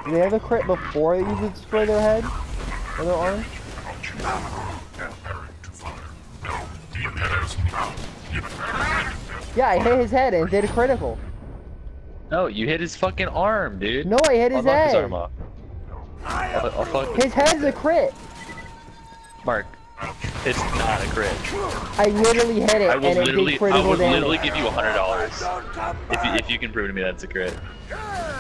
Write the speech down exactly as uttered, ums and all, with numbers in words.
Do they have a crit before you destroy their head? Or their arm? Yeah, I hit his head and did a critical. No, you hit his fucking arm, dude. No, I hit his I'll knock head. his arm off. I'll, I'll fuck His head's a crit. Mark, it's not a crit. I literally hit it I will and it literally, did I critical will damage. literally give you a hundred dollars if you, if you can prove to me that's a crit.